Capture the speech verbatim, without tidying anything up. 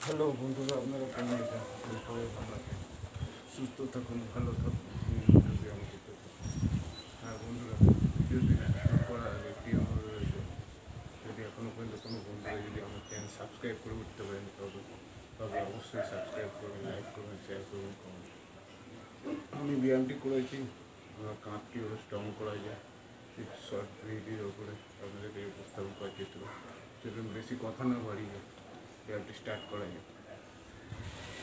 Hello বন্ধুরা, আপনারা কেমন আছেন? সবাই ভালো আছেন, সুস্থ থাকুন, ভালো থাকুন, ব্যায়াম করতে থাকুন। হ্যাঁ বন্ধুরা, ভিডিওটি শুরু করার আগে একটি অনুরোধ রয়েছে, যদি এখনও পর্যন্ত কোনো বন্ধুরা যদি আমার চ্যানেল সাবস্ক্রাইব করে উঠতে পারেন তবে তবে অবশ্যই সাবস্ক্রাইব করবেন, লাইক করবেন, শেয়ার করবেন, কমেন্ট। আমি ব্যায়ামটি করেছি, আমার কাঁধ কীভাবে স্ট্রং করা যায় শর্ট ভিডিওর ওপরে আপনাদেরকে উপস্থাপন করার চেষ্টা করি। সেরকম বেশি কথা না বাড়িয়ে ব্যায়ামটি স্টার্ট করা যায়।